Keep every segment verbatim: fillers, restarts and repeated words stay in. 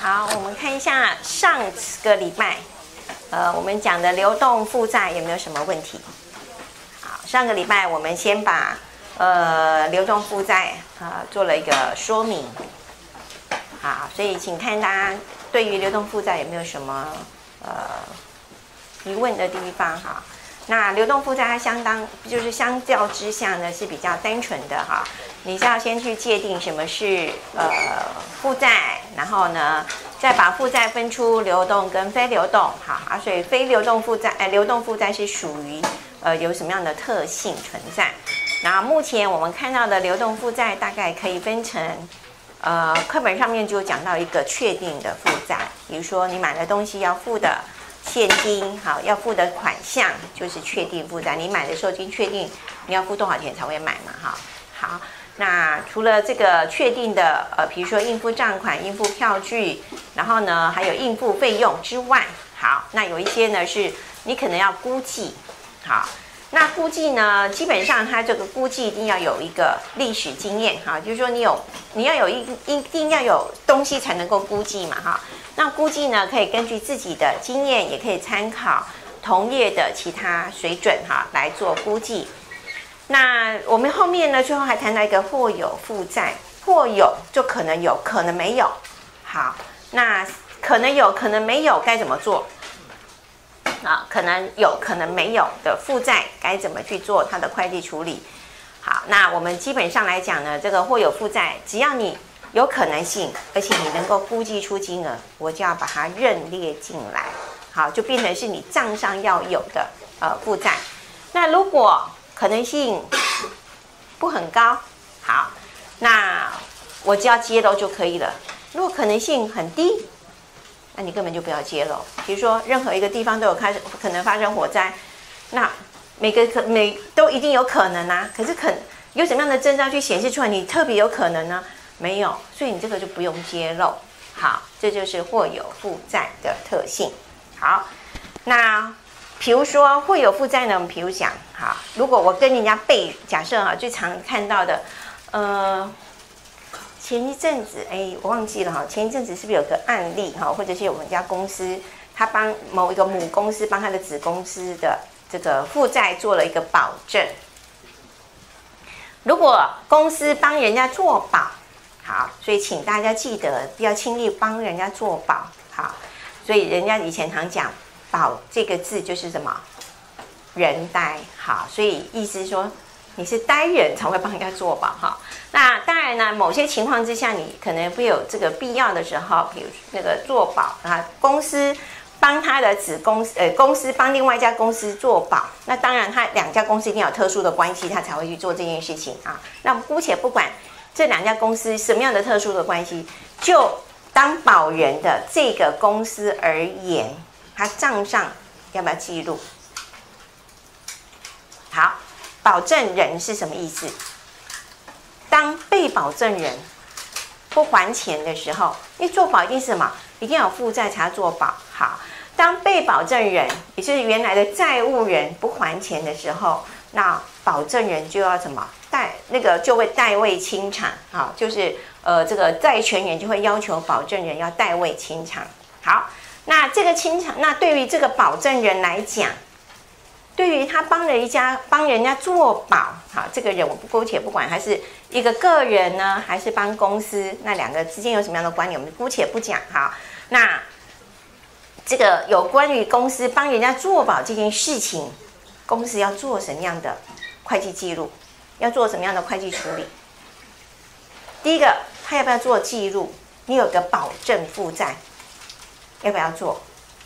好，我们看一下上个礼拜，呃，我们讲的流动负债有没有什么问题？好，上个礼拜我们先把呃流动负债啊、呃、做了一个说明。好，所以请看大家对于流动负债有没有什么呃疑问的地方哈？那流动负债它相当就是相较之下呢是比较单纯的哈，你是要先去界定什么是呃负债，然后呢再把负债分出流动跟非流动，好啊，所以非流动负债，哎，流动负债是属于呃有什么样的特性存在？然后目前我们看到的流动负债大概可以分成，呃，课本上面就讲到一个确定的负债，比如说你买的东西要付的现金，好，要付的款项就是确定负债。你买的时候已经确定你要付多少钱才会买嘛，哈。好，那除了这个确定的，呃，比如说应付账款、应付票据，然后呢还有应付费用之外，好，那有一些呢是你可能要估计，好。那估计呢，基本上它这个估计一定要有一个历史经验哈，就是说你有你要有一一定要有东西才能够估计嘛哈。那估计呢，可以根据自己的经验，也可以参考同业的其他水准哈来做估计。那我们后面呢，最后还谈到一个或有负债，或有就可能有，可能没有。好，那可能有，可能没有该怎么做？啊，可能有可能没有的负债该怎么去做它的会计处理？好，那我们基本上来讲呢，这个或有负债，只要你有可能性，而且你能够估计出金额，我就要把它认列进来。好，就变成是你账上要有的呃负债。那如果可能性不很高，好，那我只要揭露就可以了。如果可能性很低，那你根本就不要揭露。比如说，任何一个地方都有开始可能发生火灾，那每个可每都一定有可能啊。可是可有什么样的征兆去显示出来你特别有可能呢？没有，所以你这个就不用揭露。好，这就是或有负债的特性。好，那比如说或有负债呢，我们比如讲，好，如果我跟人家背，假设哈，最常看到的，呃。前一阵子，哎，我忘记了哈。前一阵子是不是有个案例哈，或者是我们家公司，他帮某一个母公司帮他的子公司的这个负债做了一个保证。如果公司帮人家做保，好，所以请大家记得不要轻易帮人家做保，好。所以人家以前常讲“保”这个字就是什么？人呆，好，所以意思是说你是呆人才会帮人家做保哈。那当然呢，某些情况之下，你可能会有这个必要的时候，比如那个做保啊，公司帮他的子公司，呃，公司帮另外一家公司做保，那当然，他两家公司一定要有特殊的关系，他才会去做这件事情啊。那我们姑且不管这两家公司什么样的特殊的关系，就当保人的这个公司而言，他账上要不要记录？好，保证人是什么意思？当被保证人不还钱的时候，因为做保一定是什么？一定要有负债才要做保。好，当被保证人，也就是原来的债务人不还钱的时候，那保证人就要什么？代那个就会代位清偿。好，就是呃这个债权人就会要求保证人要代位清偿。好，那这个清偿，那对于这个保证人来讲，对于他帮人家帮人家做保，好，这个人我不姑且不管他是一个个人呢，还是帮公司，那两个之间有什么样的关联，我们姑且不讲哈。那这个有关于公司帮人家做保这件事情，公司要做什么样的会计记录？要做什么样的会计处理？第一个，他要不要做记录？你有个保证负债，要不要做？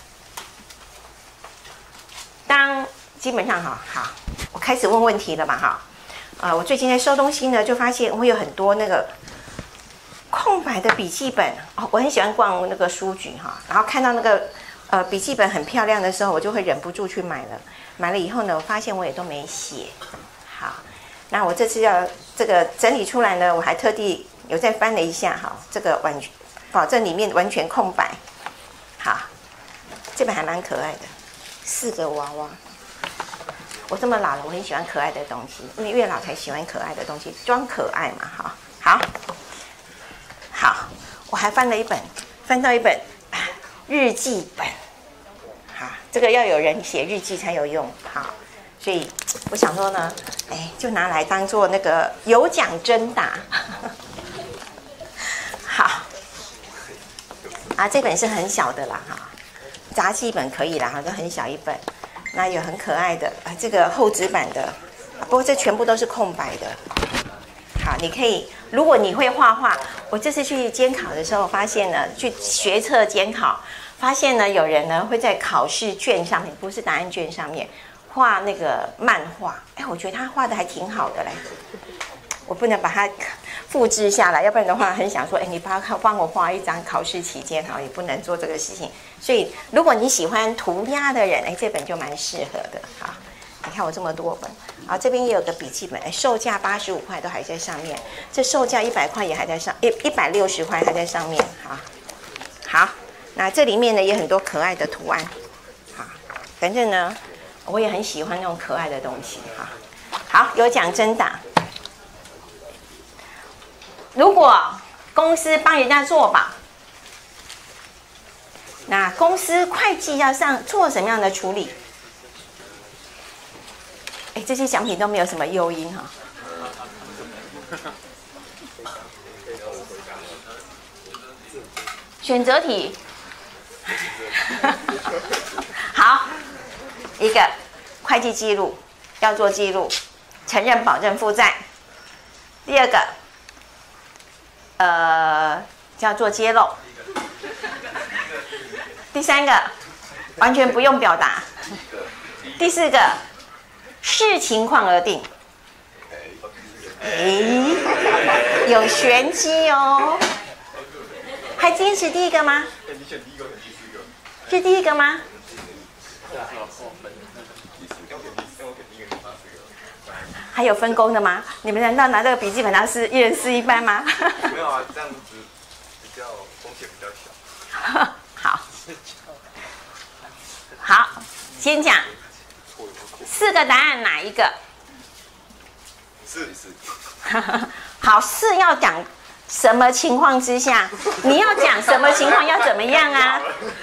当基本上哈，好，我开始问问题了嘛哈。呃，我最近在收东西呢，就发现我有很多那个空白的笔记本哦。我很喜欢逛那个书局哈，然后看到那个呃笔记本很漂亮的时候，我就会忍不住去买了。买了以后呢，我发现我也都没写。好，那我这次要这个整理出来呢，我还特地有再翻了一下哈，这个完全保证里面完全空白。好，这本还蛮可爱的。四个娃娃，我这么老了，我很喜欢可爱的东西，因为越老才喜欢可爱的东西，装可爱嘛，哈。好，好，我还翻了一本翻到一本日记本，好，这个要有人写日记才有用，好，所以我想说呢，哎，就拿来当做那个有奖征答，好，啊，这本是很小的啦，哈，杂记本可以啦，哈，都很小一本，那有很可爱的啊，这个厚纸板的，不过这全部都是空白的。好，你可以，如果你会画画，我这次去监考的时候发现呢，去学测监考，发现呢有人呢会在考试卷上面，不是答案卷上面画那个漫画，哎，我觉得他画的还挺好的嘞。我不能把它复制下来，要不然的话很想说，哎，你帮帮我画一张考试期间，哈，也不能做这个事情。所以如果你喜欢涂鸦的人，哎，这本就蛮适合的，好。你看我这么多本，啊，这边也有个笔记本，哎，售价八十五块都还在上面，这售价一百块也还在上，一一百六十块还在上面，好，好，那这里面呢也很多可爱的图案，好，反正呢我也很喜欢那种可爱的东西，哈，好，有奖征答，如果公司帮人家做保，那公司会计要上做什么样的处理？哎，这些奖品都没有什么诱因哈。选择题，好，一个会计记录要做记录，承认保证负债。第二个，呃，叫做揭露。第三个，完全不用表达。第四个。视情况而定，哎，有玄机哦。还坚持第一个吗？是第一个吗？还有分工的吗？你们难道拿这个笔记本它是一人撕一半吗？ 没有啊，这样子比较风险比较小。 好，好，先讲。四个答案哪一个？ 是是。 好，是要讲什么情况之下？你要讲什么情况要怎么样啊？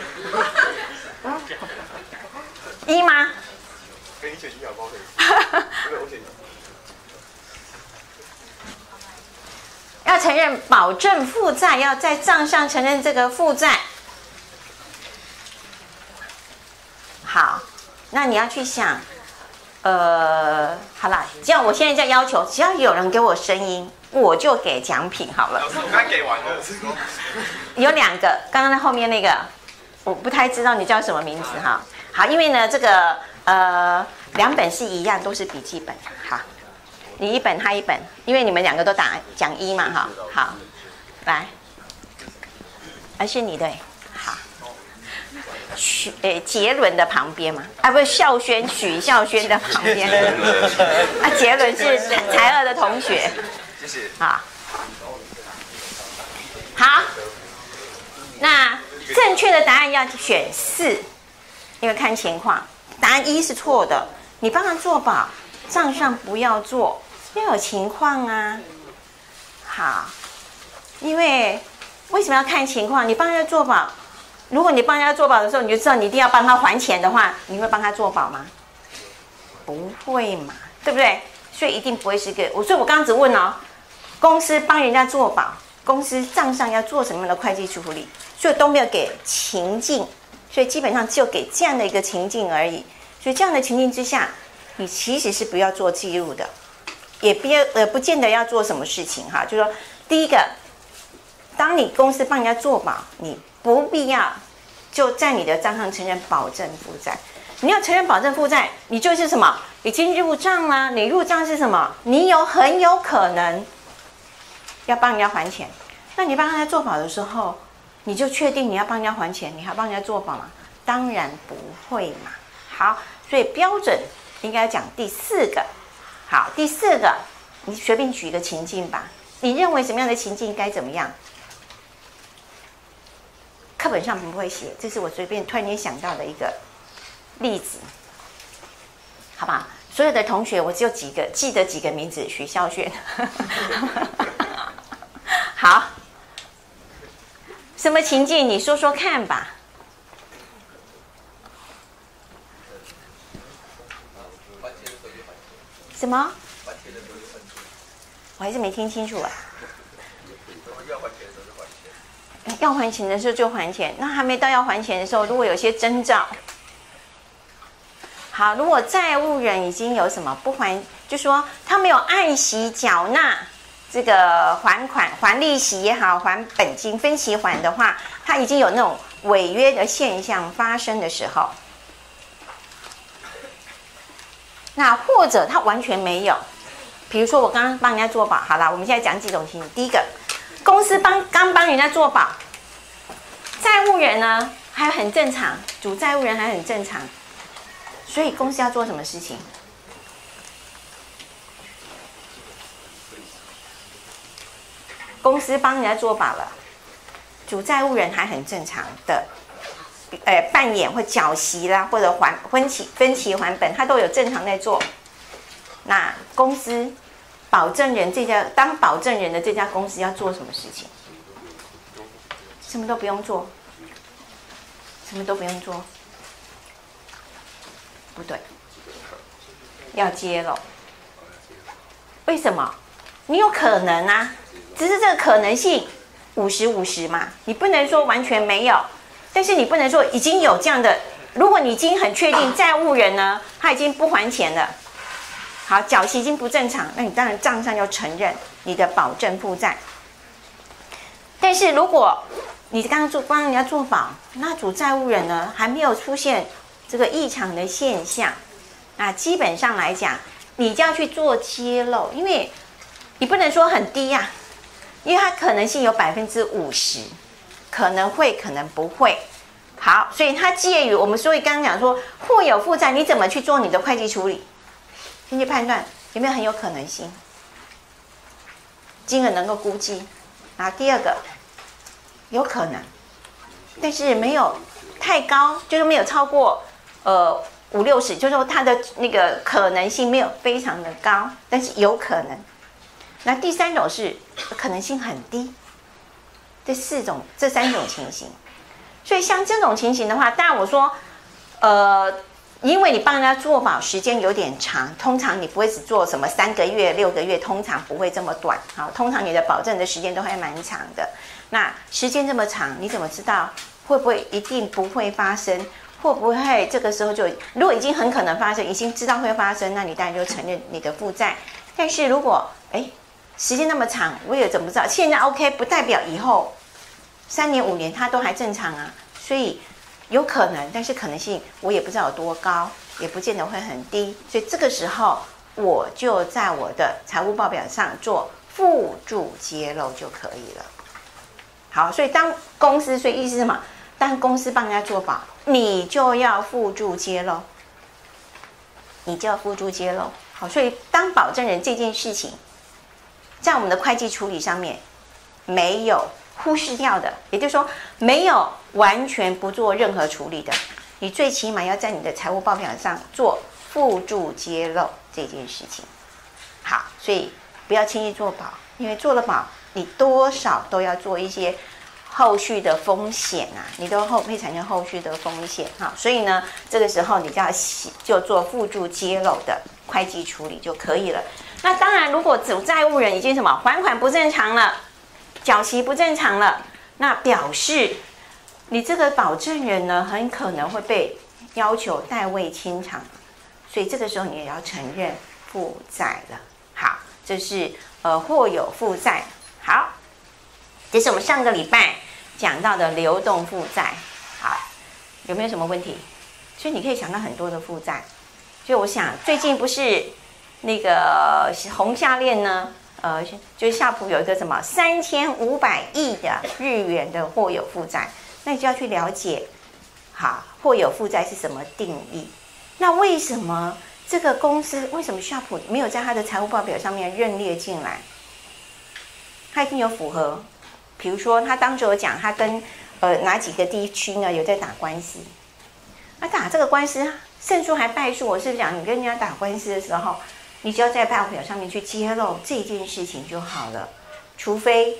一吗？ 给你选一好不好？我选一。 要承认保证负债，要在账上承认这个负债。好，那你要去想。呃，好啦，只要我现在在要求，只要有人给我声音，我就给奖品好了。 老师，我刚给完了。 有两个，刚刚在后面那个，我不太知道你叫什么名字哈。好，因为呢，这个呃两本是一样，都是笔记本。好，你一本，他一本，因为你们两个都打讲一嘛哈。好，来，而是你的。好。许诶，杰伦的旁边嘛，啊，不是孝轩，许孝轩的旁边。啊，杰伦是才二的同学。 谢谢。 好，好，那正确的答案要选四，因为看情况。答案一是错的，你帮他做保，账上不要做，要有情况啊。好，因为为什么要看情况？你帮他做保。如果你帮人家做保的时候，你就知道你一定要帮他还钱的话，你会帮他做保吗？不会嘛，对不对？所以一定不会是个我。所以我刚刚只问哦，公司帮人家做保，公司账上要做什么样的会计处理，所以都没有给情境，所以基本上就给这样的一个情境而已。所以这样的情境之下，你其实是不要做记录的，也不要呃不见得要做什么事情哈。就是说，第一个，当你公司帮人家做保，你不必要就在你的账上承认保证负债。你要承认保证负债，你就是什么？已经入账啦。你入账是什么？你有很有可能要帮人家还钱。那你帮人家做保的时候，你就确定你要帮人家还钱，你还帮人家做保吗？当然不会嘛。好，所以标准应该讲第四个。好，第四个，你随便举一个情境吧。你认为什么样的情境该怎么样？课本上不会写，这是我随便突然间想到的一个例子，好吧？所有的同学，我只有几个记得几个名字，许孝轩。好， 什么情境？你说说看吧。什么？我还是没听清楚啊。要还钱的时候就还钱，那还没到要还钱的时候，如果有些征兆，好，如果债务人已经有什么不还，就说他没有按时缴纳这个还款、还利息也好，还本金分期还的话，他已经有那种违约的现象发生的时候，那或者他完全没有，比如说我刚刚帮人家做保，好了，我们现在讲几种情形。第一个，公司帮刚帮人家做保，债务人呢还很正常，主债务人还很正常，所以公司要做什么事情？公司帮人家做保了，主债务人还很正常的，呃，扮演或缴息啦，或者还分期分期还本，他都有正常在做。那公司保证人这家当保证人的这家公司要做什么事情？什么都不用做，什么都不用做，不对，要揭露。为什么？你有可能啊，只是这个可能性五十五十嘛，你不能说完全没有，但是你不能说已经有这样的。如果你已经很确定债务人呢，他已经不还钱了，好，缴息已经不正常，那你当然账上要承认你的保证负债。但是如果你刚刚做帮人家做保，那主债务人呢还没有出现这个异常的现象，那基本上来讲，你就要去做揭露，因为你不能说很低呀、啊，因为它可能性有百分之五十，可能会，可能不会。好，所以它介于我们所以刚刚讲说，或有负债，你怎么去做你的会计处理？先去判断有没有很有可能性，金额能够估计。然后第二个，有可能，但是没有太高，就是没有超过呃五六十，就是说它的那个可能性没有非常的高，但是有可能。那第三种是可能性很低，这四种这三种情形。所以像这种情形的话，当然我说，呃，因为你帮人家做保时间有点长，通常你不会只做什么三个月、六个月，通常不会这么短。好，通常你的保证的时间都还蛮长的。那时间这么长，你怎么知道会不会一定不会发生？会不会这个时候就如果已经很可能发生，已经知道会发生，那你当然就承认你的负债。但是如果哎时间那么长，我也怎么知道？现在 OK 不代表以后三年五年它都还正常啊，所以有可能，但是可能性我也不知道有多高，也不见得会很低。所以这个时候我就在我的财务报表上做附注揭露就可以了。好，所以当公司，所以意思是什么？当公司帮人家做保，你就要附注揭露，你就要附注揭露。好，所以当保证人这件事情，在我们的会计处理上面没有忽视掉的，也就是说没有完全不做任何处理的，你最起码要在你的财务报表上做附注揭露这件事情。好，所以不要轻易做保，因为做了保，你多少都要做一些后续的风险啊，你都后会产生后续的风险哈，所以呢，这个时候你就要就做附注揭露的会计处理就可以了。那当然，如果主债务人已经什么还款不正常了，缴息不正常了，那表示你这个保证人呢，很可能会被要求代位清偿，所以这个时候你也要承认负债了。好，这是呃或有负债。好，这是我们上个礼拜讲到的流动负债。好，有没有什么问题？所以你可以想到很多的负债。所以我想最近不是那个红项链呢，呃，就是夏普有一个什么三千五百亿的日元的或有负债，那你就要去了解，好，或有负债是什么定义？那为什么这个公司为什么夏普没有在他的财务报表上面认列进来？他一定有符合，比如说他当时有讲他跟呃哪几个地区呢有在打官司，那打这个官司胜诉还败诉，我是讲你跟人家打官司的时候，你只要在报表上面去揭露这件事情就好了，除非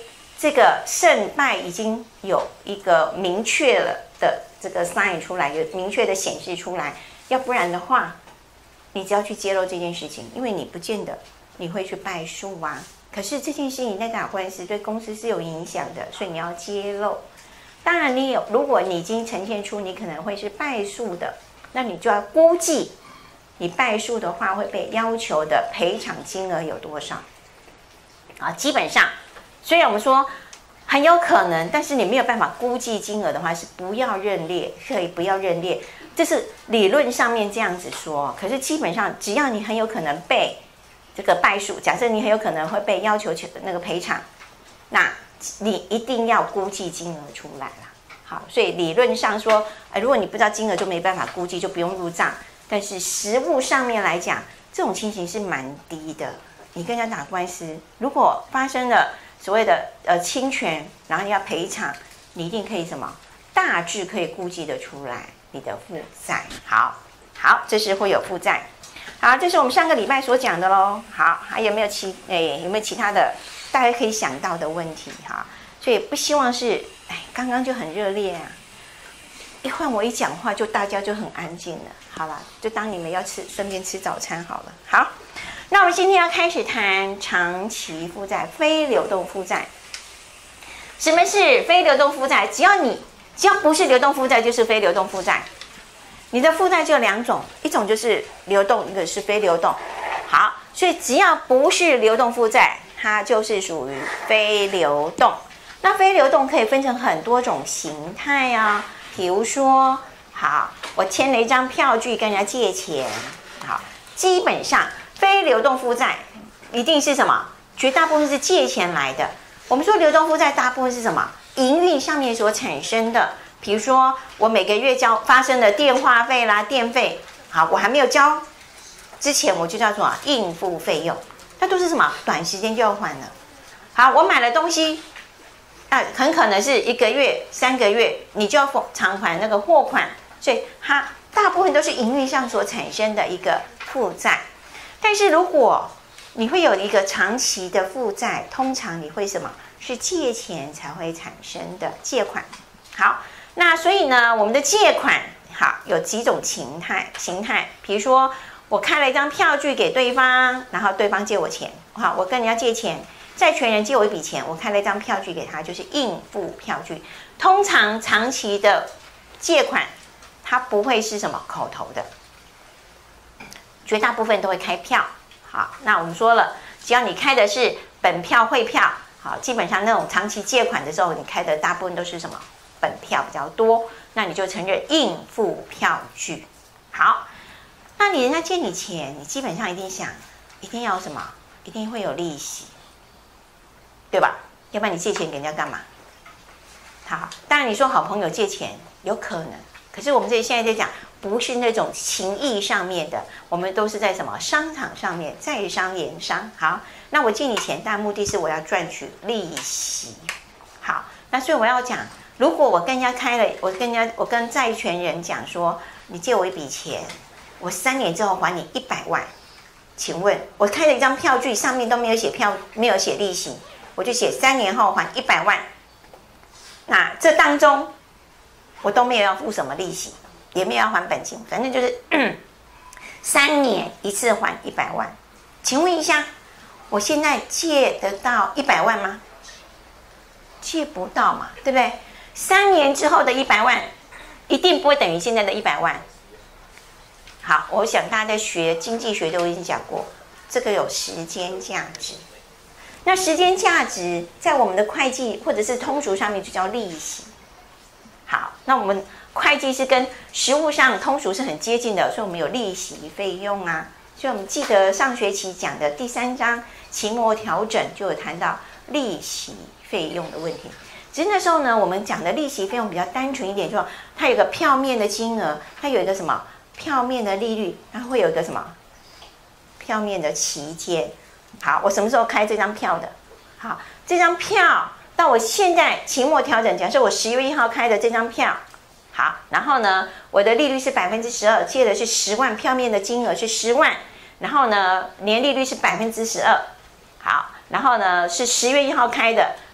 这个胜败已经有一个明确了的这个 sign 出来，有明确的显示出来。要不然的话，你只要去揭露这件事情，因为你不见得你会去败诉啊。可是这件事情在打官司对公司是有影响的，所以你要揭露。当然，你有，如果你已经呈现出你可能会是败诉的，那你就要估计你败诉的话会被要求的赔偿金额有多少啊？基本上，虽然我们说很有可能，但是你没有办法估计金额的话，是不要认列，可以不要认列。这是理论上面这样子说，可是基本上只要你很有可能被这个败诉，假设你很有可能会被要求那个赔偿，那你一定要估计金额出来啦。好，所以理论上说，呃，如果你不知道金额就没办法估计，就不用入账。但是实务上面来讲，这种情形是蛮低的。你跟人家打官司，如果发生了所谓的呃侵权，然后要赔偿，你一定可以什么大致可以估计得出来你的负债。好，好，这是会有负债。好，这是我们上个礼拜所讲的喽。好，还有没有其诶有没有其他的大家可以想到的问题哈？所以不希望是哎刚刚就很热烈啊，一换我一讲话就大家就很安静了。好了，就当你们要吃顺便吃早餐好了。好，那我们今天要开始谈长期负债、非流动负债。什么是非流动负债？只要你只要不是流动负债，就是非流动负债。你的负债就有两种，一种就是流动，一个是非流动。好，所以只要不是流动负债，它就是属于非流动。那非流动可以分成很多种形态啊，比如说，好，我签了一张票据跟人家借钱，好，基本上非流动负债一定是什么？绝大部分是借钱来的。我们说流动负债大部分是什么？营运上面所产生的。比如说，我每个月交发生的电话费啦、电费，好，我还没有交之前，我就叫做应付费用，它都是什么？短时间就要还了。好，我买了东西，啊，很可能是一个月、三个月，你就要偿还那个货款，所以它大部分都是营运上所产生的一个负债。但是如果你会有一个长期的负债，通常你会什么？是借钱才会产生的借款。好。那所以呢，我们的借款好有几种形态，形态，比如说我开了一张票据给对方，然后对方借我钱，好，我跟人家借钱，债权人借我一笔钱，我开了一张票据给他，就是应付票据。通常长期的借款，它不会是什么口头的，绝大部分都会开票。好，那我们说了，只要你开的是本票汇票，好，基本上那种长期借款的时候，你开的大部分都是什么？本票比较多，那你就承认应付票据。好，那你人家借你钱，你基本上一定想，一定要什么？一定会有利息，对吧？要不然你借钱给人家干嘛？好，当然你说好朋友借钱有可能，可是我们这里现在在讲，不是那种情义上面的，我们都是在什么商场上面，在商言商。好，那我借你钱，但目的是我要赚取利息。好，那所以我要讲。如果我跟人家开了，我跟人家，我跟债权人讲说，你借我一笔钱，我三年之后还你一百万，请问，我开了一张票据，上面都没有写票，没有写利息，我就写三年后还一百万。那这当中，我都没有要付什么利息，也没有要还本金，反正就是嗯三年一次还一百万。请问一下，我现在借得到一百万吗？借不到嘛，对不对？三年之后的一百万，一定不会等于现在的一百万。好，我想大家在学经济学都已经讲过，这个有时间价值。那时间价值在我们的会计或者是通俗上面就叫利息。好，那我们会计是跟实务上通俗是很接近的，所以我们有利息费用啊。所以我们记得上学期讲的第三章期末调整就有谈到利息费用的问题。只是那时候呢，我们讲的利息费用比较单纯一点，就它有个票面的金额，它有一个什么票面的利率，它会有一个什么票面的期间。好，我什么时候开这张票的？好，这张票到我现在期末调整，假设我十月一号开的这张票，好，然后呢，我的利率是百分之十二，借的是十万，票面的金额是十万，然后呢，年利率是百分之十二，好，然后呢是十月一号开的。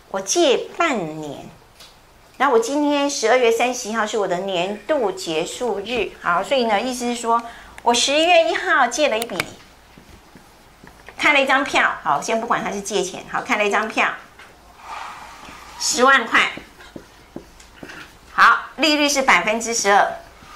我借半年。那我今天十二月三十一号是我的年度结束日，好，所以呢，意思是说我十一月一号借了一笔，开了一张票，好，先不管它是借钱，好，开了一张票，十万块，好，利率是百分之十二，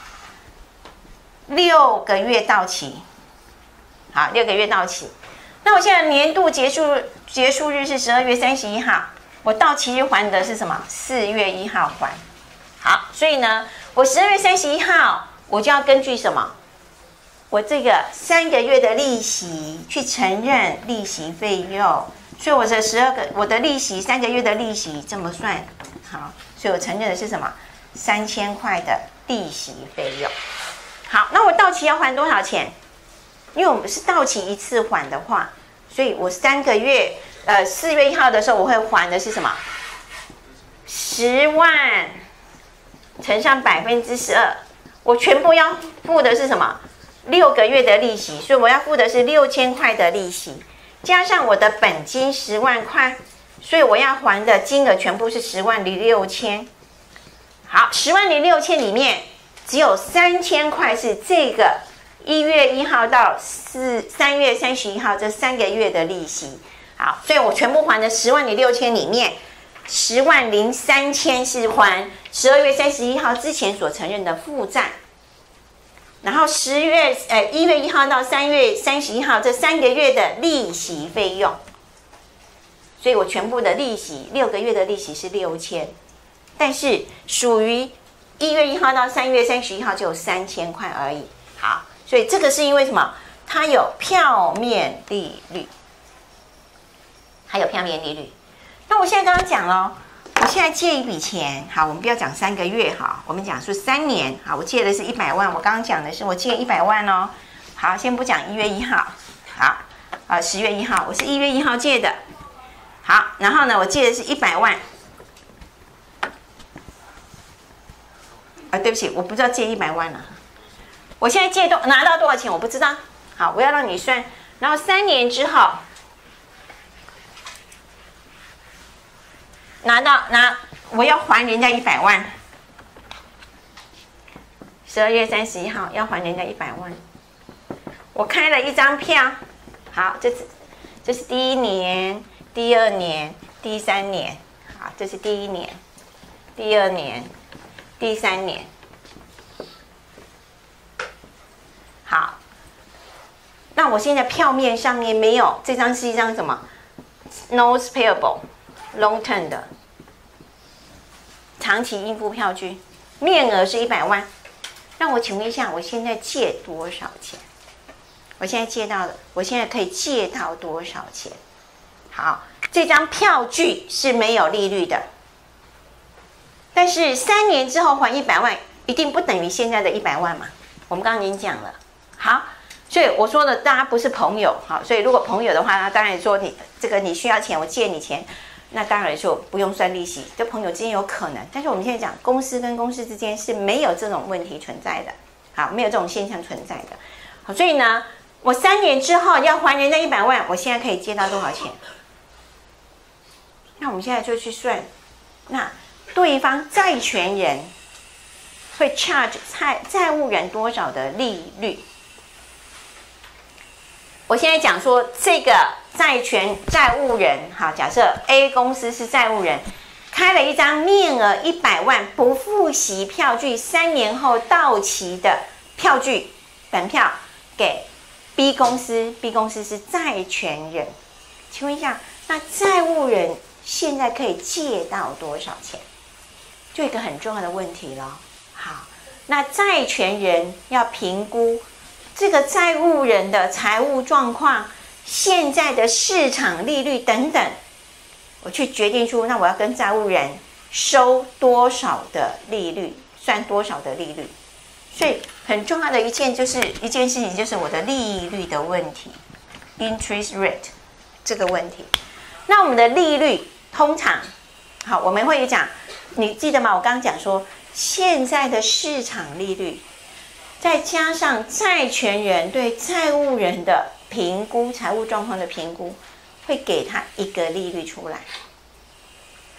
六个月到期，好，六个月到期。那我现在年度结束结束日是十二月三十一号，我到期日还的是什么？四月一号还。好，所以呢，我十二月三十一号我就要根据什么？我这个三个月的利息去承认利息费用，所以我这十二个我的利息三个月的利息这么算，好，所以我承认的是什么？三千块的利息费用。好，那我到期要还多少钱？因为我们是到期一次还的话，所以我三个月，呃，四月一号的时候我会还的是什么？十万乘上百分之十二，我全部要付的是什么？六个月的利息，所以我要付的是六千块的利息，加上我的本金十万块，所以我要还的金额全部是十万零六千。好，十万零六千里面只有三千块是这个一月一号到四三月三十一号这三个月的利息。好，所以我全部还的十万零六千里面，十万零三千是还十二月三十一号之前所承认的负债。然后十月呃一月一号到三月三十一号这三个月的利息费用，所以我全部的利息六个月的利息是六千，但是属于一月一号到三月三十一号就有三千块而已。好，所以这个是因为什么？它有票面利率，它有票面利率。那我现在刚刚讲了，我现在借一笔钱，好，我们不要讲三个月，好，我们讲是三年，好，我借的是一百万，我刚刚讲的是我借一百万哦，好，先不讲一月一号，好，呃，十月一号，我是一月一号借的，好，然后呢，我借的是一百万，啊，对不起，我不知道借一百万了，我现在借多拿到多少钱我不知道，好，我要让你算，然后三年之后。拿到拿，我要还人家一百万。十二月三十一号要还人家一百万，我开了一张票。好，这是这是第一年、第二年、第三年。好，这是第一年、第二年、第三年。好，那我现在票面上面没有，这张是一张什么 ？Notes payable。Long term 的长期应付票据，面额是一百万。让我请问一下，我现在借多少钱？我现在借到了，我现在可以借到多少钱？好，这张票据是没有利率的，但是三年之后还一百万，一定不等于现在的一百万嘛？我们刚刚已经讲了。好，所以我说的大家不是朋友，好，所以如果朋友的话，那当然说你这个你需要钱，我借你钱。那当然就不用算利息，这朋友之间有可能，但是我们现在讲公司跟公司之间是没有这种问题存在的，好，没有这种现象存在的，好，所以呢，我三年之后要还人家一百万，我现在可以借到多少钱？那我们现在就去算，那对方债权人会 charge 债债务人多少的利率？我现在讲说这个债权债务人，好，假设 A 公司是债务人，开了一张面额一百万不付息票据，三年后到期的票据本票给 B 公司 ，B 公司是债权人，请问一下，那债务人现在可以借到多少钱？就一个很重要的问题了。好，那债权人要评估这个债务人的财务状况、现在的市场利率等等，我去决定出那我要跟债务人收多少的利率，算多少的利率。所以很重要的一件就是一件事情，就是我的利率的问题 ，interest rate 这个问题。那我们的利率通常，好，我们会讲，你记得吗？我刚刚讲说，现在的市场利率。再加上债权人对债务人的评估，财务状况的评估，会给他一个利率出来。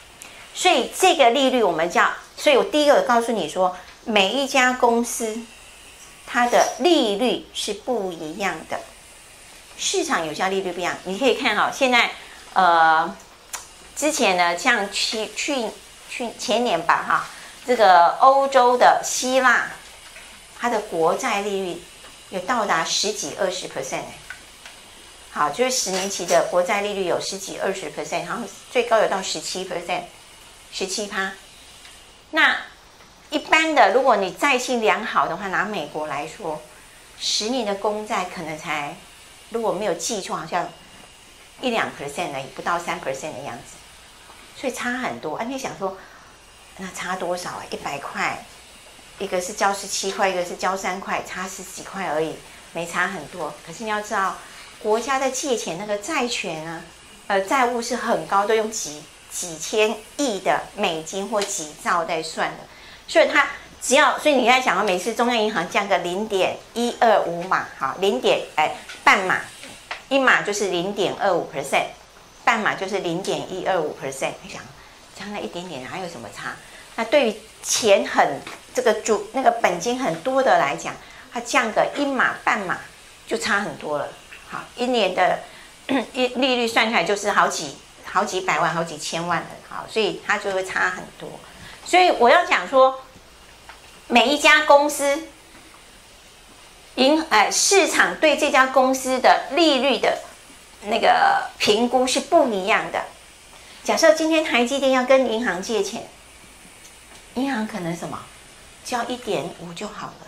所以这个利率我们叫，所以我第一个告诉你说，每一家公司它的利率是不一样的，市场有效利率不一样。你可以看哈，现在呃之前呢，像去去去前年吧哈，这个欧洲的希腊，它的国债利率有到达十几二十 percent 哎。好，就是十年期的国债利率有十几二十 percent， 然后最高有到十七 percent， 十七趴。那一般的，如果你债性良好的话，拿美国来说，十年的公债可能才，如果没有记错，好像一两 percent 而已，不到三 percent 的样子，所以差很多。啊，你想说，那差多少啊？一百块，一个是交十七块，一个是交三块，差十几块而已，没差很多。可是你要知道，国家在借钱那个债权啊，呃，债务是很高，都用几几千亿的美金或几兆在算的，所以它只要，所以你在想到每次中央银行降个零点一二五码，好，零点哎半码，一码就是零点二五 percent， 半码就是零点一二五 percent， 你想降了一点点，还有什么差？那对于钱很这个主那个本金很多的来讲，它降个一码半码就差很多了。好，一年的利利率算起来就是好几好几百万、好几千万的，好，所以它就会差很多。所以我要讲说，每一家公司，银哎市场对这家公司的利率的那个评估是不一样的。假设今天台积电要跟银行借钱，银行可能什么交一点五就好了。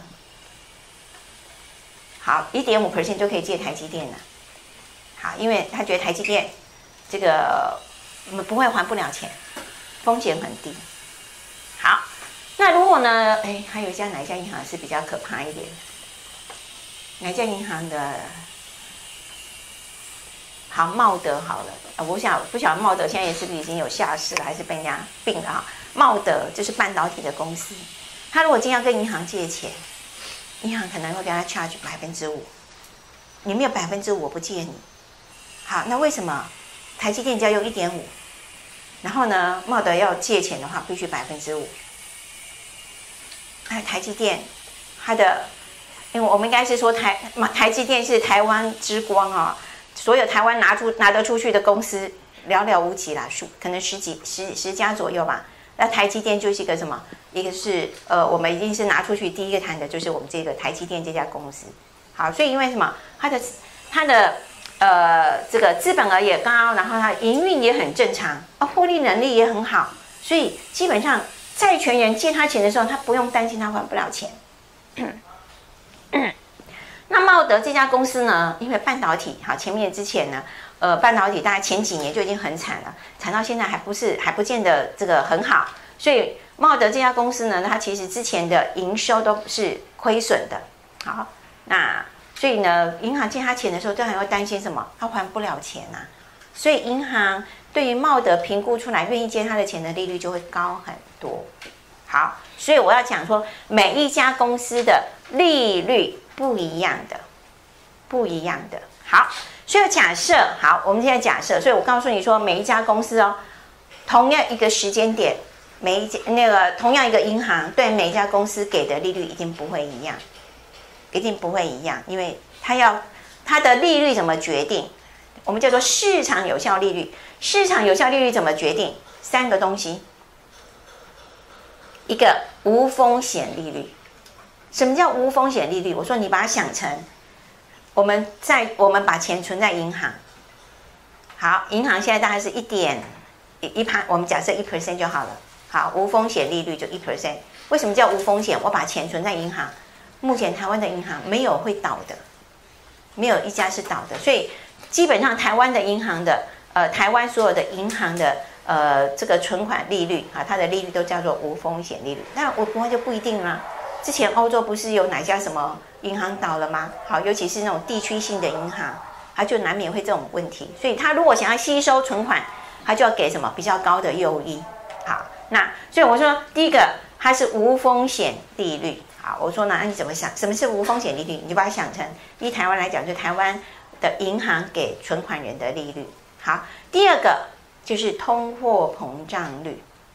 好，一点五 percent 就可以借台积电了。好，因为他觉得台积电这个不会还不了钱，风险很低。好，那如果呢？哎，还有一家哪一家银行是比较可怕一点？哪一家银行的？好，茂德好了。啊、我想不晓得茂德现在是不是已经有下市了，还是被人家并了哈？茂德就是半导体的公司，他如果今天要跟银行借钱。银行可能会给他 charge 百分之五，你没有百分之五，我不借你。好，那为什么台积电就要用一点五？然后呢，茂德要借钱的话，必须百分之五。哎，台积电，它的，因为我们应该是说台台积电是台湾之光啊、哦，所有台湾拿出拿得出去的公司寥寥无几啦，数可能十几十十家左右吧。那台积电就是一个什么？一个是呃，我们一定是拿出去第一个谈的，就是我们这个台积电这家公司。好，所以因为什么？它的它的呃这个资本额也高，然后它营运也很正常，啊，获利能力也很好，所以基本上债权人借他钱的时候，他不用担心他还不了钱。那茂德这家公司呢，因为半导体，好，前面之前呢。呃，半导体大概前几年就已经很惨了，惨到现在还不是还不见得这个很好，所以茂德这家公司呢，它其实之前的营收都是亏损的。好，那所以呢，银行借他钱的时候，都还会担心什么？他还不了钱啊，所以银行对于茂德评估出来愿意借他的钱的利率就会高很多。好，所以我要讲说，每一家公司的利率不一样的，不一样的。好。所以假设好，我们现在假设，所以我告诉你说，每一家公司哦，同样一个时间点，每一家那个同样一个银行对每一家公司给的利率一定不会一样，一定不会一样，因为它要它的利率怎么决定？我们叫做市场有效利率。市场有效利率怎么决定？三个东西，一个无风险利率。什么叫无风险利率？我说你把它想成。我们在我们把钱存在银行，好，银行现在大概是一点一趴，我们假设一 percent 就好了。好，无风险利率就一 percent。为什么叫无风险？我把钱存在银行，目前台湾的银行没有会倒的，没有一家是倒的，所以基本上台湾的银行的呃，台湾所有的银行的呃这个存款利率啊，它的利率都叫做无风险利率。那我国外就不一定啦。之前欧洲不是有哪家什么银行倒了吗？好，尤其是那种地区性的银行，它就难免会这种问题。所以它如果想要吸收存款，它就要给什么比较高的诱因。好，那所以我说第一个它是无风险利率。好，我说呢，那你怎么想？什么是无风险利率？你就把它想成，以台湾来讲，就是台湾的银行给存款人的利率。好，第二个就是通货膨胀率。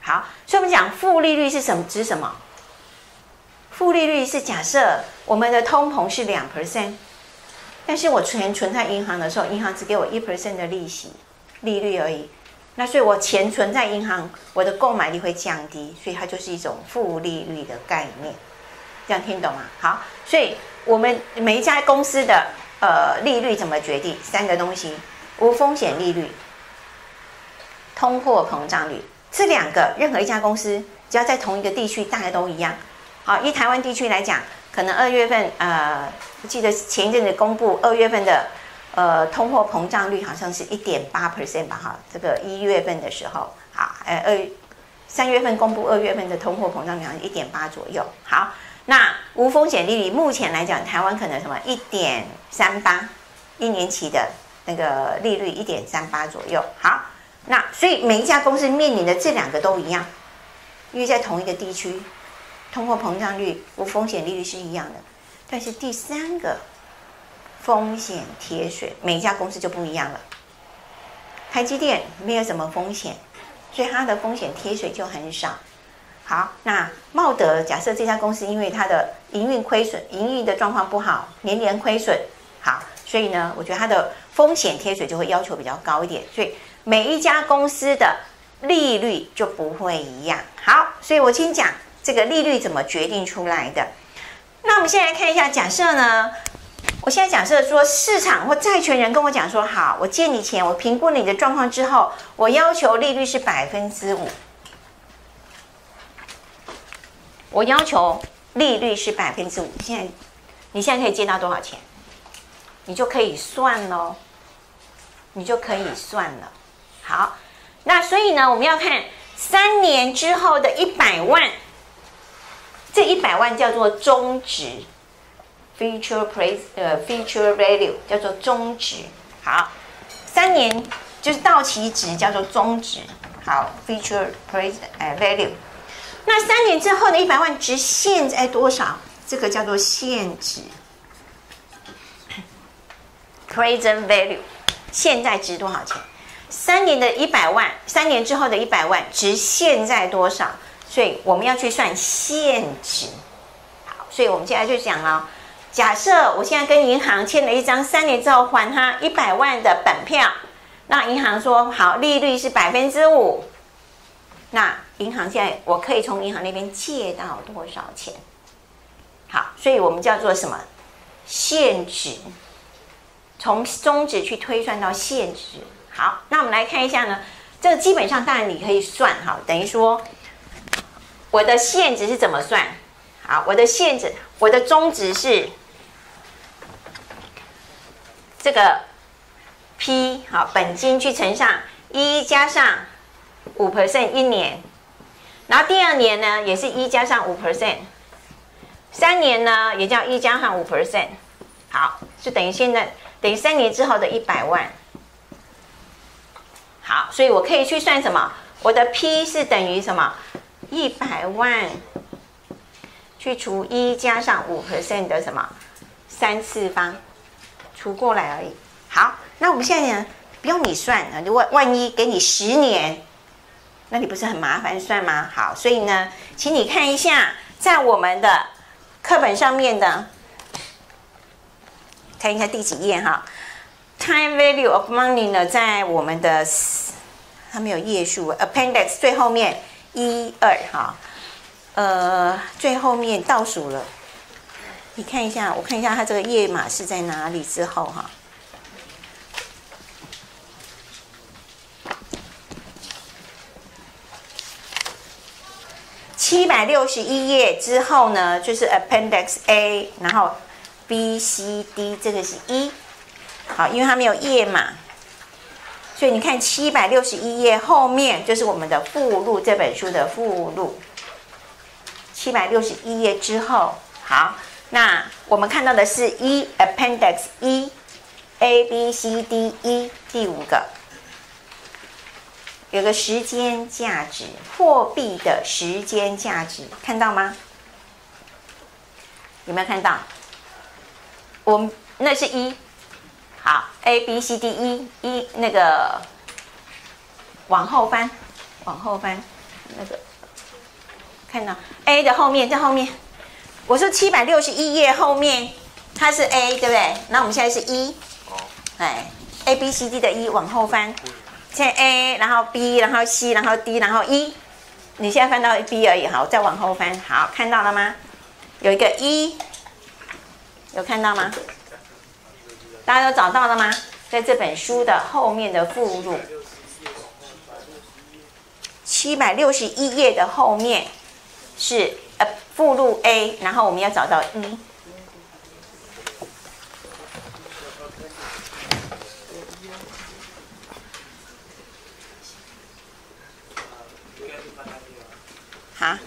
好，所以我们讲负利率是什么？指什么？负利率是假设我们的通膨是两 percent， 但是我钱存在银行的时候，银行只给我一 percent 的利息利率而已。那所以我钱存在银行，我的购买力会降低，所以它就是一种负利率的概念。这样听懂吗？好，所以我们每一家公司的呃利率怎么决定？三个东西：无风险利率、通货膨胀率。这两个任何一家公司只要在同一个地区，大概都一样。好，以台湾地区来讲，可能二月份呃，我记得前一阵子公布二月份的呃通货膨胀率好像是一点八 percent 吧，哈，这个一月份的时候，好，呃二三月份公布二月份的通货膨胀率好像一点八左右。好，那无风险利率目前来讲，台湾可能什么一点三八，一年期的那个利率一点三八左右。好，那所以每一家公司面临的这两个都一样，因为在同一个地区。通货膨胀率、无风险利率是一样的，但是第三个风险贴水，每一家公司就不一样了。台积电没有什么风险，所以它的风险贴水就很少。好，那茂德假设这家公司因为它的营运亏损、营运的状况不好，年年亏损，好，所以呢，我觉得它的风险贴水就会要求比较高一点，所以每一家公司的利率就不会一样。好，所以我先讲。这个利率怎么决定出来的？那我们现在来看一下，假设呢，我现在假设说市场或债权人跟我讲说，好，我借你钱，我评估你的状况之后，我要求利率是百分之五，我要求利率是百分之五。现在你现在可以借到多少钱？你就可以算咯，你就可以算了。好，那所以呢，我们要看三年之后的一百万。这一百万叫做中值 ，future price 呃 future value 叫做中值。好，三年就是到期值叫做中值。好 ，future price 呃 value。那三年之后的一百万值现在多少？这个叫做现值 present value， 现在值多少钱？三年的一百万，三年之后的一百万值现在多少？所以我们要去算现值。好，所以我们现在就讲了，假设我现在跟银行签了一张三年之后还他一百万的本票，那银行说好，利率是百分之五，那银行现在我可以从银行那边借到多少钱？好，所以我们叫做什么？现值，从中值去推算到现值。好，那我们来看一下呢，这个基本上当然你可以算，好，等于说。我的现值是怎么算？好，我的现值，我的中值是这个 P 好，本金去乘上一加上五 percent 一年，然后第二年呢也是一加上五 percent， 三年呢也叫一加上五 percent， 好，就等于现在等于三年之后的一百万。好，所以我可以去算什么？我的 P 是等于什么？一百万去除一加上五 percent 的什么三次方，除过来而已。好，那我们现在呢，不用你算啊，如果万一给你十年，那你不是很麻烦算吗？好，所以呢，请你看一下，在我们的课本上面的，看一下第几页哈。Time value of money 呢，在我们的它没有页数 ，appendix 最后面。一二哈，呃，最后面倒数了，你看一下，我看一下它这个页码是在哪里之后哈。七百六十一页之后呢，就是 Appendix A， 然后 B、C、D 这个是一，好，因为它没有页码。所以你看，七百六十一页后面就是我们的附录，这本书的附录。七百六十一页之后，好，那我们看到的是一 Appendix 一 A B C D 一第五个，有个时间价值，货币的时间价值，看到吗？有没有看到？我们那是一。好 ，A B C D E 一那个往后翻，往后翻， 那个看到 A 的后面，在后面，我说七百六十一页后面它是 A 对不对？那我们现在是一，哎 ，A B C D 的一往后翻，现在 A， 然后 B， 然后 C， 然后 D， 然后 E， 你现在翻到 B 而已，好，再往后翻，好，看到了吗？有一个一，有看到吗？大家都找到了吗？在这本书的后面的附录，七百六十一页的后面是呃附录 A， 然后我们要找到一。好，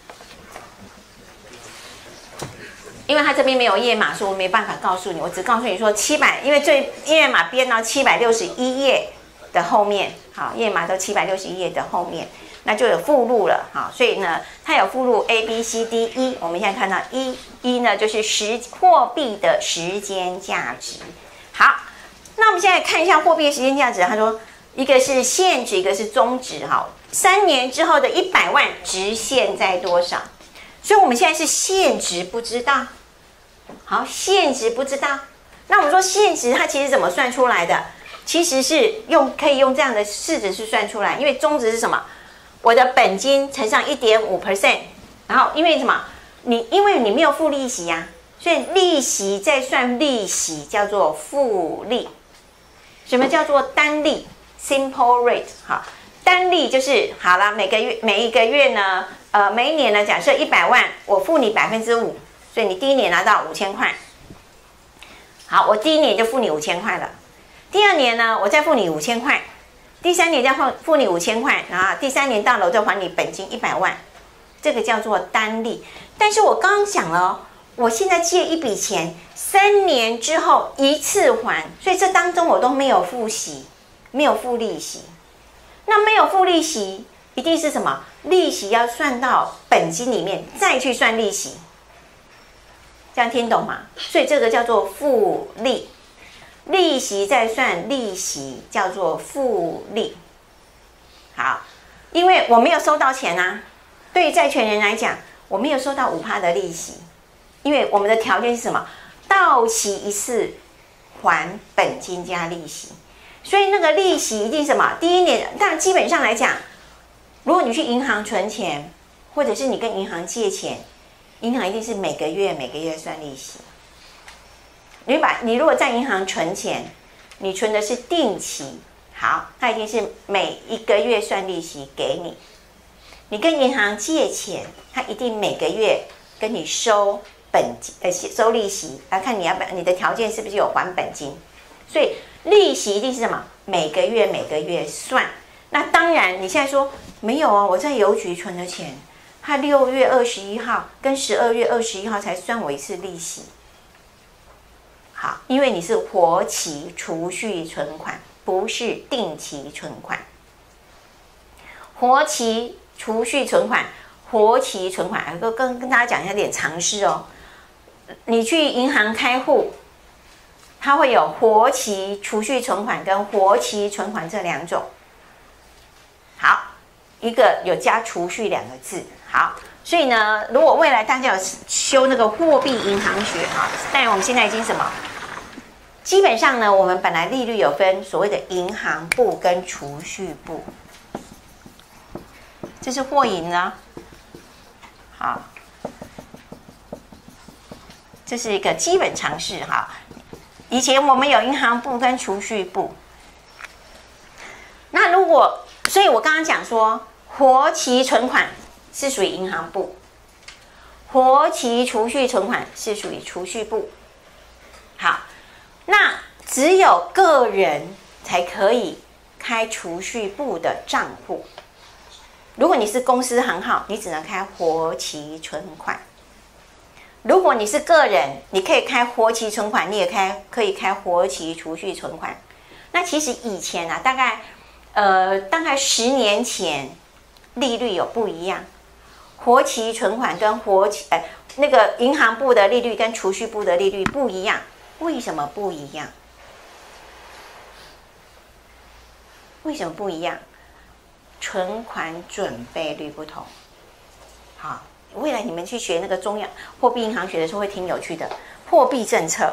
因为它这边没有页码，所以我没办法告诉你。我只告诉你说七百，因为最页码编到七百六十一页的后面，好，页码都七百六十一页的后面，那就有附录了，好，所以呢，它有附录 A B C D E。我们现在看到一一呢，就是时货币的时间价值。好，那我们现在看一下货币的时间价值。他说，一个是现值，一个是终值，哈。三年之后的一百万值现在多少？所以我们现在是现值不知道。好，现值不知道。那我们说现值它其实怎么算出来的？其实是用可以用这样的式子去算出来，因为终值是什么？我的本金乘上 百分之一点五， 然后因为什么？你因为你没有付利息呀、啊，所以利息再算利息叫做复利。什么叫做单利 ？Simple rate 好。单利就是好了，每个月每一个月呢，呃，每一年呢，假设一百万，我付你百分之五，所以你第一年拿到五千块。好，我第一年就付你五千块了，第二年呢，我再付你五千块，第三年再付付你五千块，然后第三年到了我就还你本金一百万，这个叫做单利。但是我刚刚讲了哦，我现在借一笔钱，三年之后一次还，所以这当中我都没有付息，没有付利息。那没有付利息，一定是什么？利息要算到本金里面，再去算利息。这样听懂吗？所以这个叫做复利，利息再算利息，叫做复利。好，因为我没有收到钱啊，对于债权人来讲，我没有收到 百分之五 的利息，因为我们的条件是什么？到期一次还本金加利息。所以那个利息一定什么？第一年，但基本上来讲，如果你去银行存钱，或者是你跟银行借钱，银行一定是每个月每个月算利息。你把你如果在银行存钱，你存的是定期，好，它一定是每一个月算利息给你。你跟银行借钱，它一定每个月跟你收本呃收利息，来看你要你的条件是不是有还本金，所以。利息一定是什么？每个月每个月算。那当然，你现在说没有啊，我在邮局存的钱，他六月二十一号跟十二月二十一号才算我一次利息。好，因为你是活期储蓄存款，不是定期存款。活期储蓄存款，活期存款，跟跟跟大家讲一下点常识哦。你去银行开户。它会有活期储蓄存款跟活期存款这两种。好，一个有加储蓄两个字。好，所以呢，如果未来大家有修那个货币银行学啊，但我们现在已经什么？基本上呢，我们本来利率有分所谓的银行部跟储蓄部。这是货银呢。好，这是一个基本常识哈。以前我们有银行部跟储蓄部，那如果，所以我刚刚讲说，活期存款是属于银行部，活期储蓄存款是属于储蓄部。好，那只有个人才可以开储蓄部的账户。如果你是公司行号，你只能开活期存款。如果你是个人，你可以开活期存款，你也开可以开活期储蓄存款。那其实以前啊，大概呃大概十年前，利率有不一样。活期存款跟活期哎那个银行部的利率跟储蓄部的利率不一样。为什么不一样？为什么不一样？ 存款准备率不同。好，未来你们去学那个中央货币银行学的时候会挺有趣的，货币政策。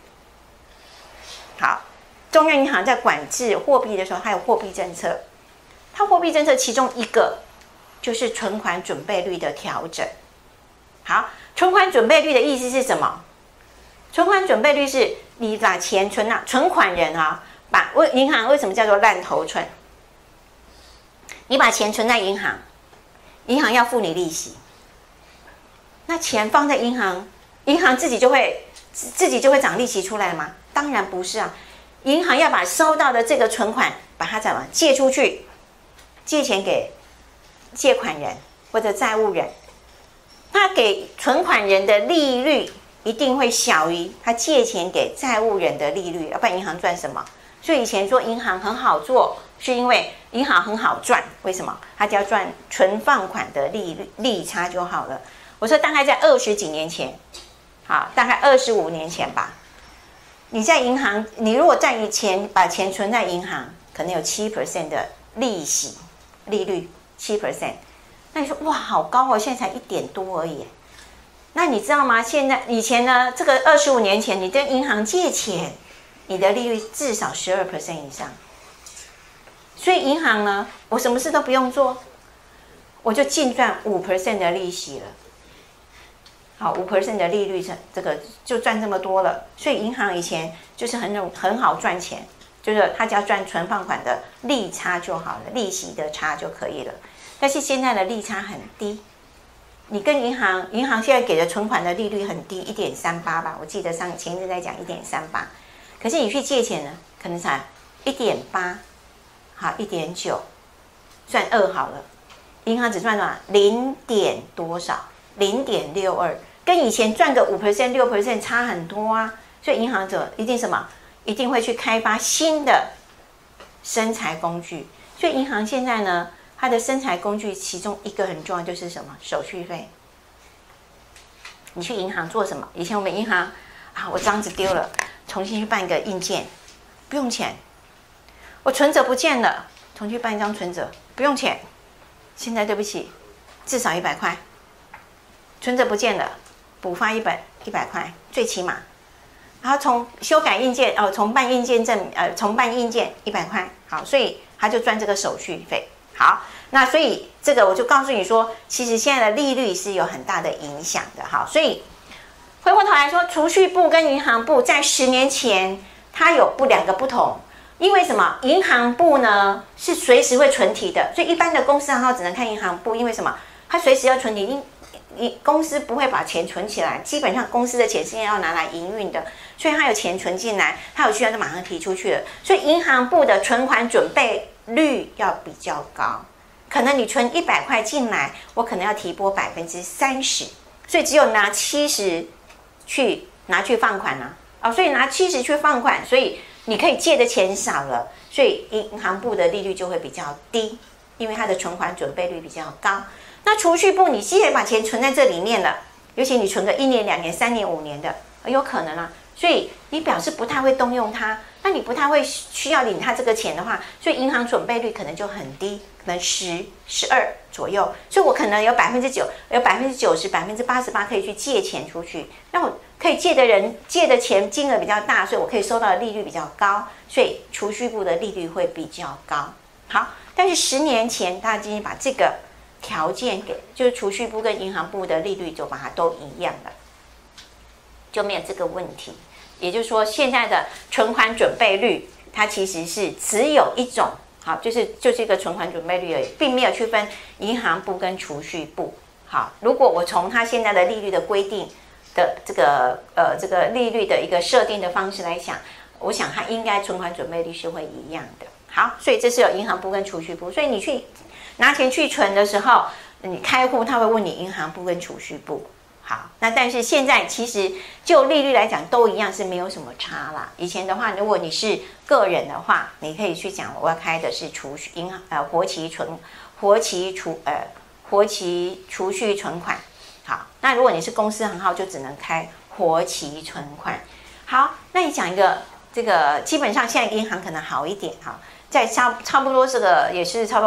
好，中央银行在管制货币的时候，它有货币政策。它货币政策其中一个就是存款准备率的调整。好，存款准备率的意思是什么？存款准备率是你把钱存到存款人啊，把为银行为什么叫做烂头寸？你把钱存在银行，银行要付你利息，那钱放在银行，银行自己就会自己就会涨利息出来吗？当然不是啊，银行要把收到的这个存款把它怎么借出去，借钱给借款人或者债务人，他给存款人的利率一定会小于他借钱给债务人的利率，要不然银行赚什么？所以以前说银行很好做，是因为银行很好赚。为什么？它只要赚存放款的利率利差就好了。我说大概在二十几年前，好，大概二十五年前吧。你在银行，你如果在以前把钱存在银行，可能有七 percent 的利息利率，七 percent。那你说哇，好高哦，现在才一点多而已。那你知道吗？现在以前呢，这个二十五年前，你跟银行借钱，你的利率至少十二 percent 以上。所以银行呢，我什么事都不用做，我就净赚五 percent 的利息了。好，五 percent 的利率，这个就赚这么多了。所以银行以前就是很很好赚钱，就是它只要赚存放款的利差就好了，利息的差就可以了。但是现在的利差很低，你跟银行，银行现在给的存款的利率很低，一点三八吧，我记得上前一阵在讲一点三八，可是你去借钱呢，可能才一点八，好一点九，算二好了，银行只赚多少？零点多少？零点六二，跟以前赚个五 percent、六 percent 差很多啊。所以银行者一定什么？一定会去开发新的生财工具。所以银行现在呢，它的生财工具其中一个很重要就是什么？手续费。你去银行做什么？以前我们银行啊，我章子丢了，重新去办一个印件，不用钱。我存折不见了，重新办一张存折，不用钱。现在对不起，至少一百块。存折不见了，补发一本一百块，最起码。然后从修改印件哦，重办印件证呃，重办印件一百块，好，所以他就赚这个手续费。好，那所以这个我就告诉你说，其实现在的利率是有很大的影响的。好，所以回过头来说，储蓄部跟银行部在十年前它有不两个不同，因为什么？银行部呢是随时会存提的，所以一般的公司行号只能看银行部，因为什么？它随时要存提。你公司不会把钱存起来，基本上公司的钱是要拿来营运的，所以它有钱存进来，它有需要就马上提出去了。所以银行部的存款准备率要比较高，可能你存一百块进来，我可能要提拨百分之三十，所以只有拿七十去拿去放款啊，哦，所以拿七十去放款，所以你可以借的钱少了，所以银行部的利率就会比较低，因为它的存款准备率比较高。那储蓄部，你既然把钱存在这里面了，尤其你存个一年、两年、三年、五年的，有可能啊。所以你表示不太会动用它，那你不太会需要领它这个钱的话，所以银行准备率可能就很低，可能十、十二左右。所以我可能有百分之九、有百分之九十、百分之八十八可以去借钱出去。那我可以借的人借的钱金额比较大，所以我可以收到的利率比较高，所以储蓄部的利率会比较高。好，但是十年前大家今天把这个条件给，就是储蓄部跟银行部的利率就把它都一样了，就没有这个问题。也就是说，现在的存款准备率，它其实是只有一种，好，就是就是一个存款准备率而已，并没有区分银行部跟储蓄部。好，如果我从它现在的利率的规定的这个呃这个利率的一个设定的方式来想，我想它应该存款准备率是会一样的。好，所以这是有银行部跟储蓄部，所以你去拿钱去存的时候，你开户他会问你银行部跟储蓄部。好，那但是现在其实就利率来讲都一样，是没有什么差啦。以前的话，如果你是个人的话，你可以去讲我要开的是储蓄银行呃活期存活期储呃活期储蓄存款。好，那如果你是公司行号，就只能开活期存款。好，那你讲一个这个，基本上现在银行可能好一点哈，在差差不多这个也是差不多。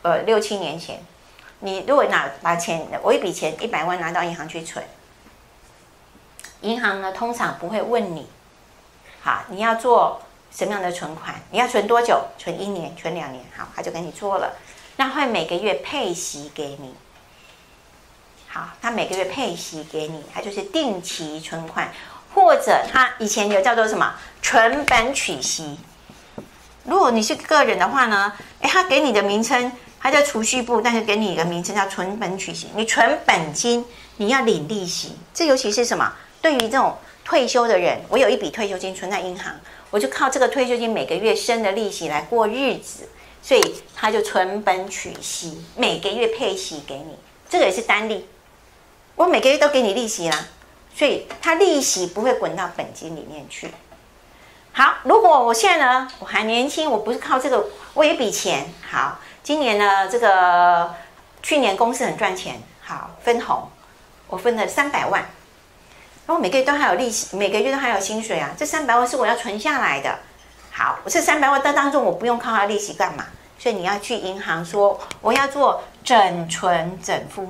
呃六七年前，你如果拿把钱，我一笔钱一百万拿到银行去存，银行呢通常不会问你，好，你要做什么样的存款，你要存多久，存一年，存两年，好，他就给你做了，那会每个月配息给你。好，他每个月配息给你，他就是定期存款，或者他以前有叫做什么存本取息。如果你是个人的话呢，哎，他给你的名称，他叫储蓄部，但是给你一个名称叫存本取息。你存本金，你要领利息。这尤其是什么？对于这种退休的人，我有一笔退休金存在银行，我就靠这个退休金每个月生的利息来过日子，所以他就存本取息，每个月配息给你。这个也是单利。我每个月都给你利息啦，所以它利息不会滚到本金里面去。好，如果我现在呢，我还年轻，我不是靠这个，我有一笔钱，好，今年呢，这个去年公司很赚钱，好，分红，我分了三百万，然后每个月都还有利息，每个月都还有薪水啊，这三百万是我要存下来的。好，我这三百万在当中，我不用靠它利息干嘛？所以你要去银行说，我要做整存整付。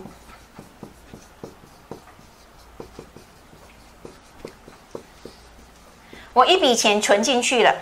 我一笔钱存进去了，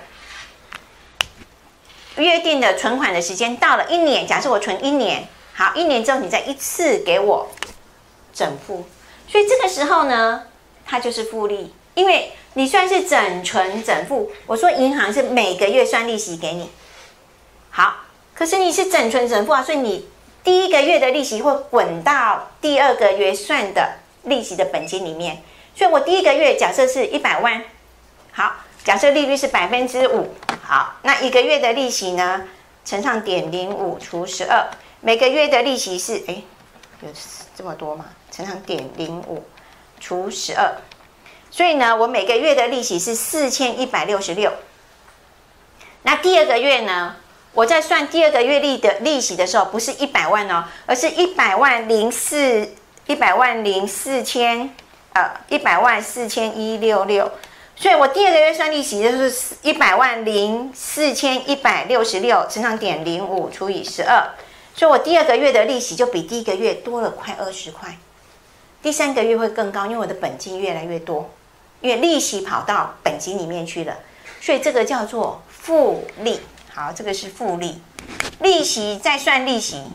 约定的存款的时间到了一年，假设我存一年，好，一年之后你再一次给我整付，所以这个时候呢，它就是复利，因为你虽然是整存整付，我说银行是每个月算利息给你，好，可是你是整存整付啊，所以你第一个月的利息会滚到第二个月算的利息的本金里面，所以我第一个月假设是一百万。好，假设利率是百分之五，好，那一个月的利息呢，乘上点零五除十二，每个月的利息是，哎，有这么多吗？乘上点零五除十二，所以呢，我每个月的利息是四千一百六十六。那第二个月呢，我在算第二个月利的利息的时候，不是一百万哦，而是一百万零四一百万零四千，呃，一百万四千一六六。所以我第二个月算利息就是一百万零四千一百六十六乘上点零五除以十二，所以我第二个月的利息就比第一个月多了快二十块。第三个月会更高，因为我的本金越来越多，因为利息跑到本金里面去了，所以这个叫做复利。好，这个是复利，利息再算利息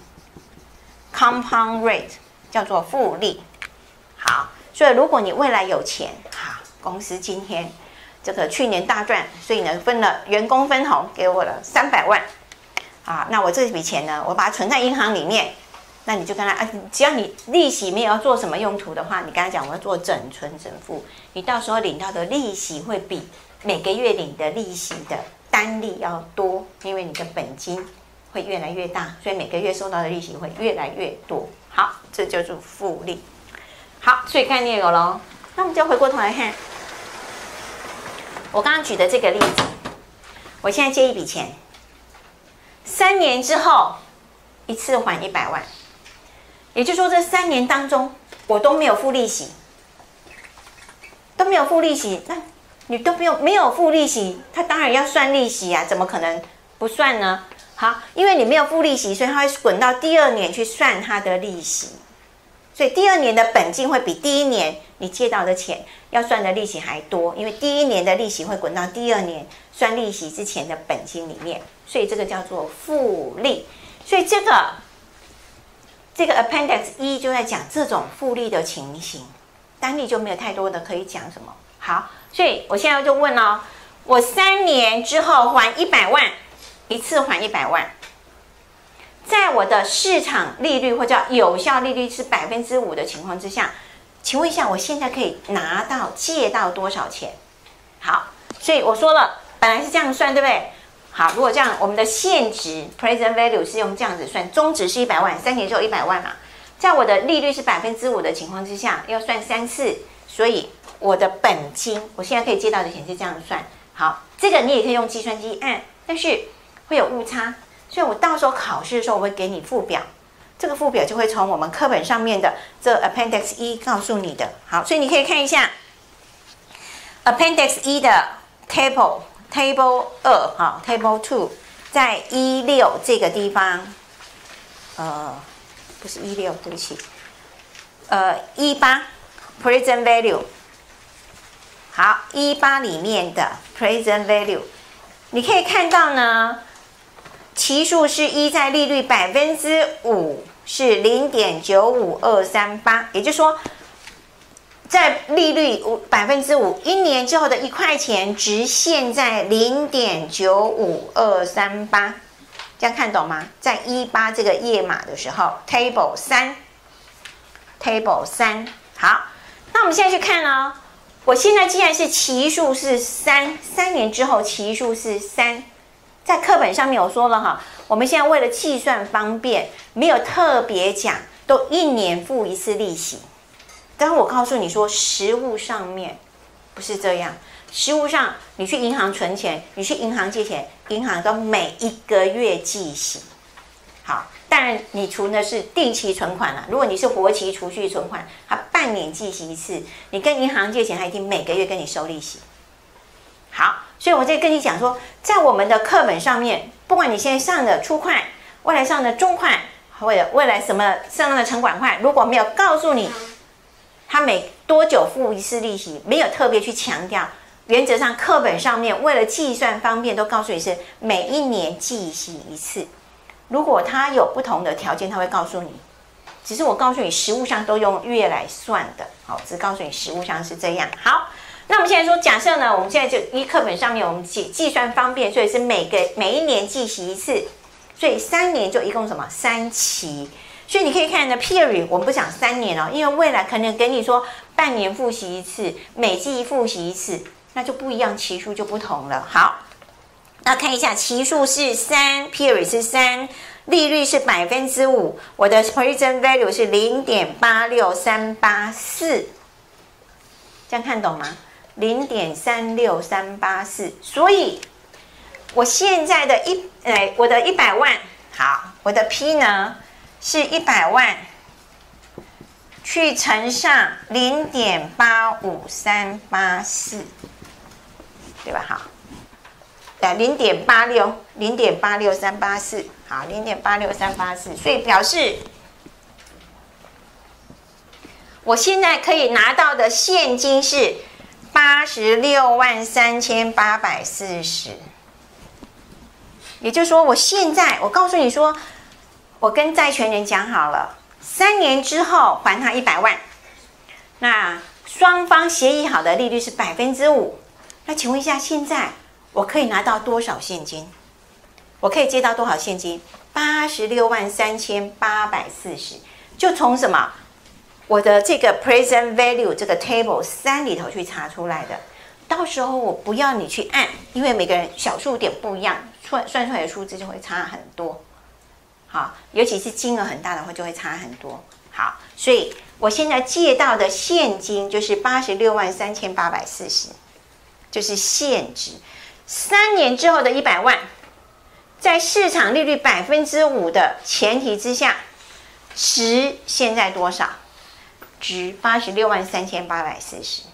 ，compound rate 叫做复利。好，所以如果你未来有钱，好。公司今天这个去年大赚，所以呢分了员工分红给我了三百万，啊，那我这笔钱呢，我把它存在银行里面，那你就跟他啊，只要你利息没有要做什么用途的话，你跟他讲我要做整存整付，你到时候领到的利息会比每个月领的利息的单利要多，因为你的本金会越来越大，所以每个月收到的利息会越来越多。好，这就是复利。好，所以概念有咯。那我们就回过头来看，我刚刚举的这个例子，我现在借一笔钱，三年之后一次还一百万，也就是说这三年当中我都没有付利息，都没有付利息，那你都没有没有付利息，他当然要算利息啊，怎么可能不算呢？好，因为你没有付利息，所以他会滚到第二年去算他的利息。所以第二年的本金会比第一年你借到的钱要算的利息还多，因为第一年的利息会滚到第二年算利息之前的本金里面，所以这个叫做复利。所以这个这个 Appendix 一就在讲这种复利的情形，单利就没有太多的可以讲什么。好，所以我现在就问哦，我三年之后还一百万，一次还一百万。在我的市场利率或叫有效利率是百分之五的情况之下，请问一下，我现在可以拿到借到多少钱？好，所以我说了，本来是这样算，对不对？好，如果这样，我们的现值 present value 是用这样子算，中值是一百万，三年就有一百万嘛。在我的利率是百分之五的情况之下，要算三次，所以我的本金，我现在可以借到的钱是这样算。好，这个你也可以用计算机按，但是会有误差。所以我到时候考试的时候，我会给你附表，这个附表就会从我们课本上面的这 Appendix 一告诉你的。好，所以你可以看一下 Appendix 一的 Table Table 二哈 Table two 在一六这个地方， 呃，不是一六，对不起，呃，一八 present value。好，一八里面的 present value， 你可以看到呢，期数是一，在利率百分之五是零点九五二三八，也就是说，在利率百分之五，一年之后的一块钱值现在零点九五二三八，这样看懂吗？在一八这个页码的时候 ，table 三 ，table 三，好，那我们现在去看呢、哦。我现在既然是期数是三，三年之后期数是三，在课本上面我说了哈，我们现在为了计算方便，没有特别讲，都一年付一次利息。但是我告诉你说，实务上面不是这样，实务上你去银行存钱，你去银行借钱，银行都每一个月计息。好，当然你存的是定期存款啦、啊。如果你是活期储蓄存款，它半年计息一次，你跟银行借钱，它一定每个月跟你收利息。好，所以我在跟你讲说，在我们的课本上面，不管你现在上的初款，未来上的中款，或者未来什么上的成管款，如果没有告诉你它每多久付一次利息，没有特别去强调，原则上课本上面为了计算方便，都告诉你是每一年计息一次。如果它有不同的条件，它会告诉你。只是我告诉你，实务上都用月来算的，好，只告诉你实务上是这样。好，那我们现在说，假设呢，我们现在就依课本上面我们计计算方便，所以是每个每一年计息一次，所以三年就一共什么三期。所以你可以看呢 ，period 我们不讲三年哦，因为未来可能给你说半年复习一次，每季复习一次，那就不一样，期数就不同了。好。那看一下，期数是三 ，period 是三，利率是百分之五，我的 present value 是零点八六三八四，这样看懂吗？零点三六三八四，所以我现在的一，哎，我的一百万，好，我的 P 呢是一百万，去乘上零点八五三八四，对吧？好。对，零点八六，零点八六三八四，好，零点八六三八四，所以表示我现在可以拿到的现金是八十六万三千八百四十，也就是说，我现在我告诉你说，我跟债权人讲好了，三年之后还他一百万，那双方协议好的利率是百分之五，那请问一下，现在？我可以拿到多少现金？我可以借到多少现金？八十六万三千八百四十，就从什么？我的这个 present value 这个 table 三里头去查出来的。到时候我不要你去按，因为每个人小数点不一样，算算出来的数字就会差很多。好，尤其是金额很大的话，就会差很多。好，所以我现在借到的现金就是八十六万三千八百四十，就是现值。三年之后的一百万，在市场利率百分之五的前提之下，值现在多少？值八十六万三千八百四十。